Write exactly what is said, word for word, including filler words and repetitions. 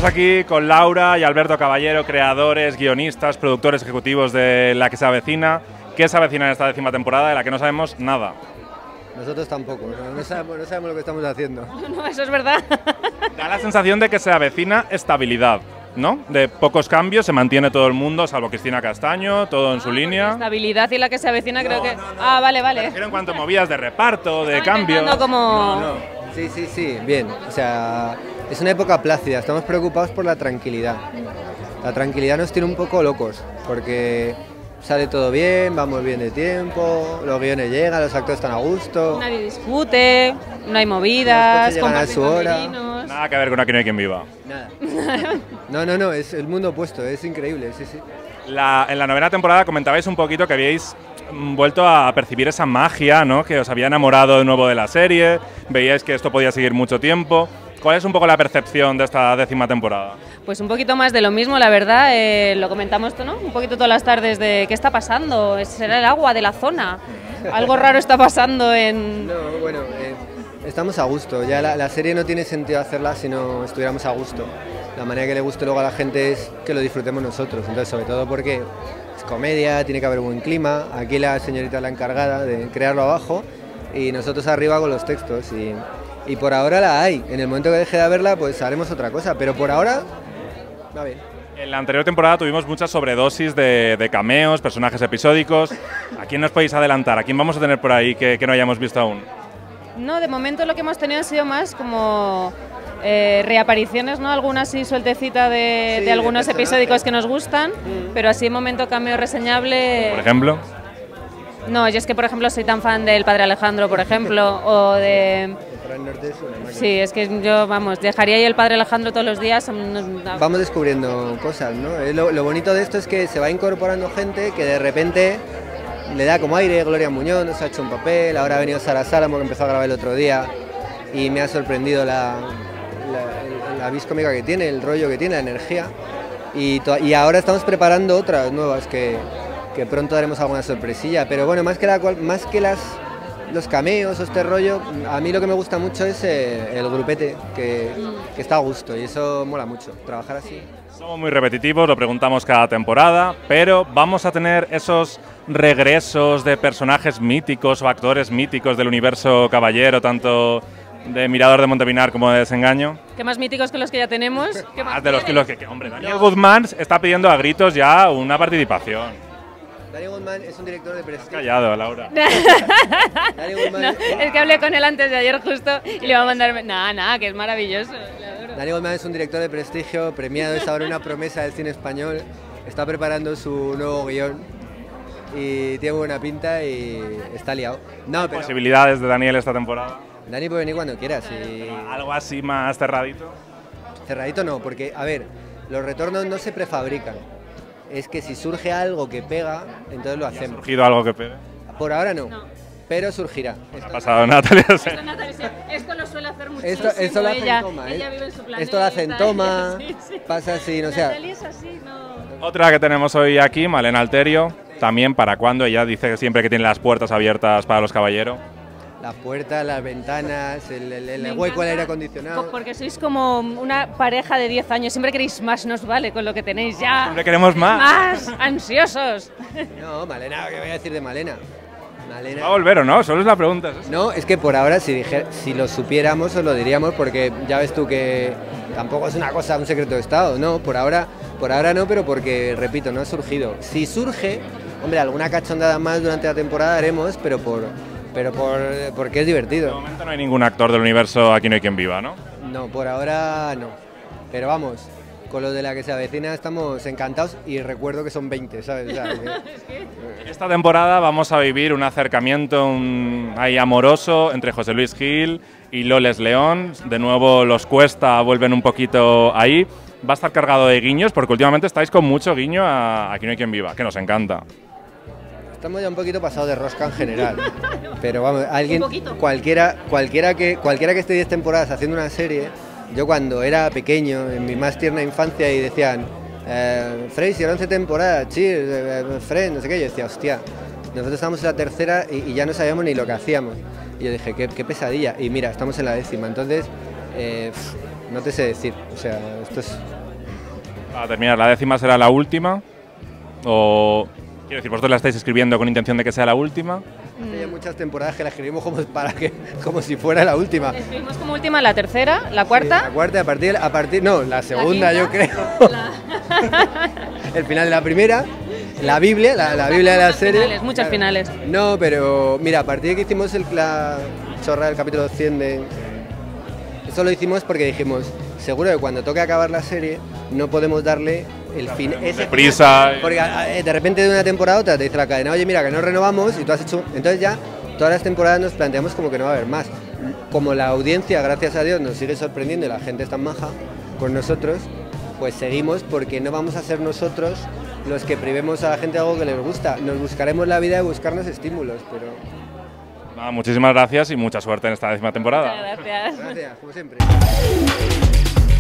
aquí con Laura y Alberto Caballero, creadores, guionistas, productores ejecutivos de La que se avecina. ¿Qué se avecina en esta décima temporada de la que no sabemos nada? Nosotros tampoco, no, no, sabemos, no sabemos lo que estamos haciendo. No, eso es verdad. Da la sensación de que se avecina estabilidad, ¿no? De pocos cambios, se mantiene todo el mundo, salvo Cristina Castaño, todo en su Ah, línea. Estabilidad y La que se avecina, creo No, que... no, no. Ah, vale, vale. Me refiero en cuanto a movidas de reparto, de Estaba cambios. intentando como... No, no. Sí, sí, sí, bien. O sea, es una época plácida, estamos preocupados por la tranquilidad. La tranquilidad nos tiene un poco locos, porque sale todo bien, vamos bien de tiempo, los guiones llegan, los actores están a gusto. Nadie discute, no hay movidas, Los coches llegan a su hora. camerinos. Nada que ver con Aquí no hay quien viva. Nada. No, no, no, es el mundo opuesto, es increíble, sí, sí. La, en la novena temporada comentabais un poquito que habíais mm, vuelto a percibir esa magia, ¿no? Que os había enamorado de nuevo de la serie, veíais que esto podía seguir mucho tiempo. ¿Cuál es un poco la percepción de esta décima temporada? Pues un poquito más de lo mismo, la verdad, eh, lo comentamos, ¿no? Un poquito todas las tardes de qué está pasando, será el agua de la zona, algo raro está pasando en... No, bueno, eh, estamos a gusto, ya la, la serie no tiene sentido hacerla si no estuviéramos a gusto. La manera que le guste luego a la gente es que lo disfrutemos nosotros, entonces sobre todo porque es comedia, tiene que haber buen clima, aquí la señorita es la encargada de crearlo abajo y nosotros arriba con los textos y, y por ahora la hay, en el momento que deje de haberla pues haremos otra cosa, pero por ahora va bien. En la anterior temporada tuvimos muchas sobredosis de, de cameos, personajes episódicos. ¿A quién nos podéis adelantar? ¿A quién vamos a tener por ahí que, que no hayamos visto aún? No, de momento lo que hemos tenido ha sido más como eh, reapariciones, ¿no? Alguna así sueltecita de, Sí, de algunos de personajes. episódicos que nos gustan, Mm. pero así de momento cameo reseñable... Por ejemplo. No, yo es que por ejemplo soy tan fan del Padre Alejandro, por ejemplo, o de... El Fran Norte es una máquina. Sí, es que yo, vamos, dejaría ahí el Padre Alejandro todos los días. mm, Vamos descubriendo cosas, ¿no? Eh, Lo, lo bonito de esto es que se va incorporando gente que de repente le da como aire. Gloria Muñoz nos ha hecho un papel, ahora ha venido Sara Salamo que empezó a grabar el otro día y me ha sorprendido la, la, la vis cómica que tiene, el rollo que tiene, la energía y, to- y ahora estamos preparando otras nuevas que, que pronto haremos alguna sorpresilla, pero bueno, más que, la, cual- más que las, los cameos o este rollo, a mí lo que me gusta mucho es eh, el grupete, que, que está a gusto y eso mola mucho, trabajar así. Somos muy repetitivos, lo preguntamos cada temporada, pero vamos a tener esos regresos de personajes míticos o actores míticos del universo Caballero, tanto de Mirador de Montepinar como de Desengaño. ¿Qué más míticos que los que ya tenemos? ¿Qué más Más de los quieres? kilos que, que- hombre, Daniel Guzmán está pidiendo a gritos ya una participación. Daniel Goldman es un director de Has prestigio. callado, Laura. Daniel Goldman, No, es que hablé con él antes de ayer justo y le va a mandar... Nada, nada, que es maravilloso. le adoro. Daniel Goldman es un director de prestigio, premiado, es ahora una promesa del cine español, está preparando su nuevo guión y tiene buena pinta y está liado. No, pero Posibilidades de Daniel esta temporada. Dani puede venir cuando quieras y Algo así más cerradito. cerradito no, porque a ver, los retornos no se prefabrican. Es que si surge algo que pega, entonces lo ¿Ha hacemos. surgido algo que pegue? Por ahora no, No. pero surgirá. Ha Esto- pasado Natalia. Esto, Natalia, sí, esto lo suele hacer muchísimo. Esto, esto lo hace ella, en toma, ¿eh? ella vive en su planeta. Esto lo hace en toma, Sí, sí. pasa así, no sé. Natalia es así, no... Otra que tenemos hoy aquí, Malena Alterio, también para cuando ella dice que siempre que tiene las puertas abiertas para los caballeros. Las puertas, las ventanas, el, el, el Me hueco del encanta aire acondicionado. co- Porque sois como una pareja de diez años, siempre queréis más, nos vale con lo que tenéis ya. Siempre queremos más. Más, ansiosos. No, Malena, ¿qué voy a decir de Malena? Malena. ¿Va a volver o no? Solo es la pregunta. ¿es eso? No, es que por ahora, si, dije- si lo supiéramos, os lo diríamos, porque ya ves tú que tampoco es una cosa, un secreto de Estado, no, por ahora, por ahora no, pero porque, repito, no ha surgido. Si surge, hombre, alguna cachondada más durante la temporada haremos, pero por, pero por, porque es De divertido. momento no hay ningún actor del universo Aquí no hay quien viva, ¿no? No, por ahora no. Pero vamos, con lo de La que se avecina estamos encantados y recuerdo que son veinte, ¿sabes? O sea, que- Esta temporada vamos a vivir un acercamiento un, ahí amoroso entre José Luis Gil y Loles León. De nuevo los Cuesta vuelven un poquito ahí. Va a estar cargado de guiños porque últimamente estáis con mucho guiño a Aquí no hay quien viva, que nos encanta. Estamos ya un poquito pasados de rosca en general, pero vamos, alguien, Un poquito. cualquiera, cualquiera que, cualquiera que esté diez temporadas haciendo una serie, yo cuando era pequeño, en mi más tierna infancia, y decían, eh, Frasier, once temporadas, Cheers, eh, eh, Friends, no sé qué, yo decía, hostia, nosotros estábamos en la tercera y, y ya no sabíamos ni lo que hacíamos. Y yo dije, qué, qué pesadilla, y mira, estamos en la décima, entonces, eh, pff, no te sé decir, o sea, esto es Para terminar, ¿la décima será la última? O, quiero decir, vosotros la estáis escribiendo con intención de que sea la última. Hace ya muchas temporadas que la escribimos como, para que, como si fuera la última. Escribimos como última la tercera, la cuarta. Sí, la cuarta, a partir, a partir, no, la segunda, ¿La yo quinta? creo. La... El final de la primera, la Biblia, la, la Biblia de la Muchas serie. finales, muchas finales. No, pero mira, a partir de que hicimos el, la chorra del capítulo cien de... Eso lo hicimos porque dijimos, seguro que cuando toque acabar la serie no podemos darle el fin. Ese Deprisa. Porque eh, de repente de una temporada a otra te dice la cadena, oye mira que no renovamos y tú has hecho... Entonces ya todas las temporadas nos planteamos como que no va a haber más. Como la audiencia, gracias a Dios, nos sigue sorprendiendo y la gente es tan maja con nosotros, pues seguimos porque no vamos a ser nosotros los que privemos a la gente de algo que les gusta. Nos buscaremos la vida de buscarnos estímulos, pero... Nada, muchísimas gracias y mucha suerte en esta décima temporada. Muchas gracias. Gracias, como siempre.